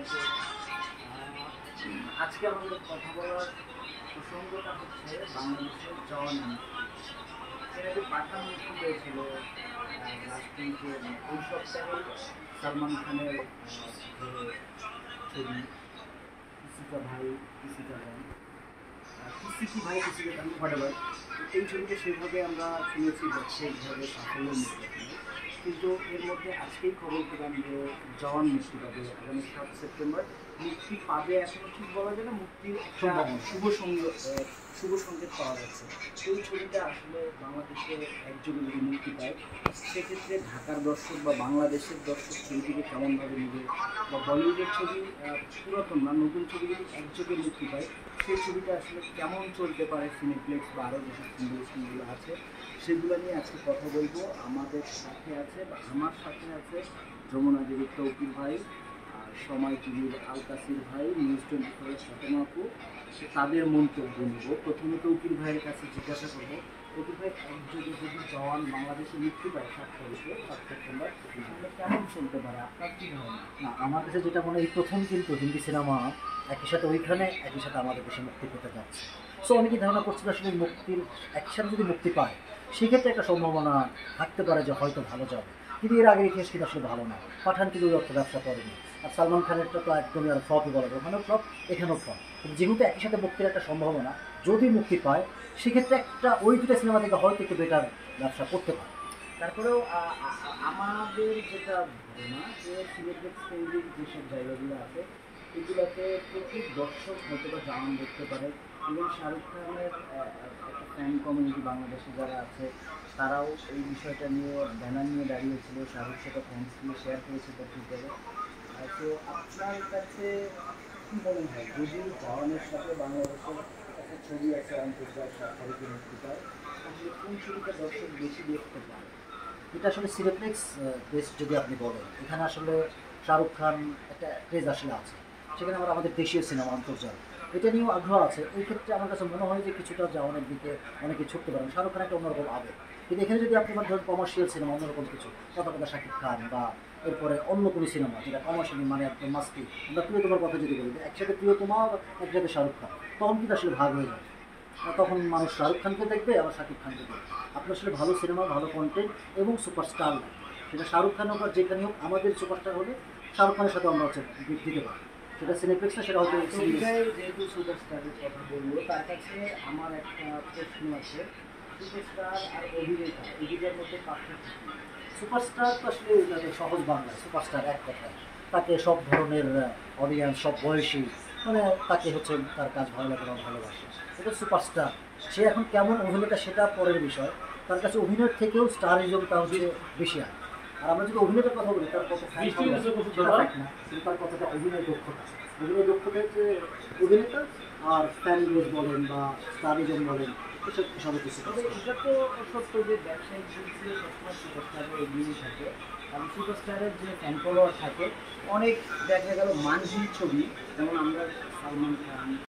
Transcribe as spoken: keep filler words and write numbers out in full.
সবাইকে। আজকে আমাদের কথা বলার প্রসঙ্গটা হচ্ছে বাংলাদেশের জওয়ান এর আগে পাঠান মুক্তি পেয়েছিল লাস্ট উইকে, ওই সপ্তাহে সালমান খানের যে ছবি কিসিকা ভাই কিসিকা ভাই কিসিকি ভাই কিসিকা ভাই হোয়াটএভার, এই ছবিটা সেভাবে আমরা শুনেছি সেইভাবে সাফল্য মুক্তি, কিন্তু এর মধ্যে আজকেই খবর পেলাম যে জওয়ান মুক্তি পাবে আগামী সাত সেপ্টেম্বর। মুক্তি পাবে এখনো ঠিক বলা যায় না, মুক্তির একটা শুভ সংযোগ শুভ সংকেত পাওয়া যাচ্ছে। সেই ছবিটা আসলে বাংলাদেশে একযোগে যদি মুক্তি পায়, সেক্ষেত্রে ঢাকার দর্শক বা বাংলাদেশের দর্শক ছবিটিকে কেমনভাবে নেবে, বা বলিউডের ছবি পুরাতন না নতুন ছবি যদি একযোগে মুক্তি পায়, সেই ছবিটা আসলে কেমন চলতে পারে সিনেপ্লেক্স বা আরও যেসব সুন্দর স্ক্রিনগুলো আছে সেগুলো নিয়ে আজকে কথা বলবো। আমাদের সাথে আছে বা আমার সাথে আছে যমুনা দেবীর তৌকির ভাই, আর সময় টিভির আলকাসির ভাই, নিউজ টোয়েন্টি ফোরের সাথমা আপু। তাদের মন্তব্য নেব। প্রথমে তৌকির ভাইয়ের কাছে জিজ্ঞাসা করবো, তৌকির ভাই একযোগে যদি জওয়ান বাংলাদেশে মুক্তি পায় সাত তারিখে সাত সেপ্টেম্বর, তাহলে কেমন চলতে পারে আপনার কী ধারণা? না, আমার কাছে যেটা মনে হয় এই প্রথম কিন্তু হিন্দি সিনেমা একই সাথে ওইখানে একই সাথে আমাদের দেশে মুক্তি পেতে যাচ্ছে। সো অনেকেই ধারণা করছিল আসলে মুক্তির একই সাথে যদি মুক্তি পায় সেক্ষেত্রে একটা সম্ভাবনা থাকতে পারে যে হয়তো ভালো যাবে, কিন্তু এর আগের ইতিহাস কিন্তু আসলে ভালো না। পাঠান কিন্তু ওই অর্থ ব্যবসা করেনি, আর সালমান খানেরটা তো একদমই আর ফ্লপই বলা যায়, ওখানেও ফ্লপ এখানেও ফ্লপ। কিন্তু যেহেতু একই সাথে মুক্তির একটা সম্ভাবনা যদি মুক্তি পায়, সেক্ষেত্রে একটা ওই দুটো সিনেমা থেকে হয়তো একটু বেটার ব্যবসা করতে পারে। তারপরেও আমাদের যেটা ধারণা যে সিনেপ্লেক্স কেন্দ্রিক যেসব জায়গাগুলো আছে এগুলোতে প্রচুর দর্শক হয়তো বা জওয়ান দেখতে পারে, এবং শাহরুখ খানের একটা ফ্যান কমিউনিটি বাংলাদেশে যারা আছে তারাও এই বিষয়টা নিয়ে ব্যানার নিয়ে দাঁড়িয়েছিল, শাহরুখ সেটা ফ্যান্স নিয়ে শেয়ার করেছে তার টুইটারে। তো আপনার কাছে কী মনে হয় যদি জওয়ানের সাথে বাংলাদেশের একটা ছবি আছে আন্তর্জাতিক সাত তারিখে মুক্তি পায়, তাহলে কোন ছবিটা দর্শক বেশি দেখতে পায়? এটা আসলে সিনেপ্লেক্স বেস্ট যদি আপনি বলেন, এখানে আসলে শাহরুখ খান একটা ক্রেজ আসলে আছে, সেখানে আমরা আমাদের দেশীয় সিনেমা আন্তর্জাতিক এটা নিয়েও আগ্রহ আছে। এই ক্ষেত্রে আমার কাছে মনে হয় যে কিছুটা যাওয়ানের দিকে অনেকে ছুটতে পারেন। শাহরুখ খান একটা অন্যরকম আবেগ, কিন্তু এখানে যদি আপনি ধরেন কমার্শিয়াল সিনেমা অন্যরকম কিছু, কথা কথা শাকিব খান বা এরপরে অন্য কোনো সিনেমা যেটা কমার্শিয়ালি মানে একদম মাস্তি, আমরা প্রিয়তমার কথা যদি বলি একসাথে প্রিয়তমা একসাথে শাহরুখ খান, তখন কিন্তু আসলে ভাগ হয়ে যায়, তখন মানুষ শাহরুখ খানকে দেখবে আবার শাকিব খানকে দেখবে। আপনার আসলে ভালো সিনেমা, ভালো কন্টেন্ট এবং সুপারস্টার লাগে, সেটা শাহরুখ খান হোক আর যেখানে হোক, আমাদের সুপারস্টার হলে শাহরুখ খানের সাথে আমরা হচ্ছে দিতে পারি, সেটা সিনেপ্লেক্স না সেটা হয়তো। যেহেতু সুপারস্টারের কথা বলবো, তার কাছে আমার একটা প্রশ্ন আছে, সুপারস্টার আর অভিনেতা এই দুটোর মধ্যে পার্থক্য? সুপারস্টার তো আসলে সহজ বাংলায় সুপারস্টার এক কথায়, তাকে সব ধরনের অডিয়েন্স, সব বয়সী, মানে তাকে হচ্ছে তার কাজ ভালো লাগে বা ভালোবাসে, এটা সুপারস্টার। সে এখন কেমন অভিনেতা সেটা পরের বিষয়, তার কাছে অভিনয়ের থেকেও স্টারিজমটা হচ্ছে বেশি হয়। আর আমরা যদি অভিনেতার কথা বলি, তার কত না, কিন্তু তার কথাটা অভিনয় দক্ষতা, অভিনয় দক্ষতা হচ্ছে অভিনেতা আর ফ্যান বেস বলেন বা স্টারিজম বলেন, এসব সব কিছু। তবে এটা তো সত্য যে ব্যবসায়িক দিক দিয়ে সবসময় সুপারস্টারে এগিয়ে থাকে, কারণ সুপারস্টারের যে ফ্যান ফলোয়ার থাকে অনেক, দেখা গেল মানহীন ছবি যেমন আমরা সালমান খান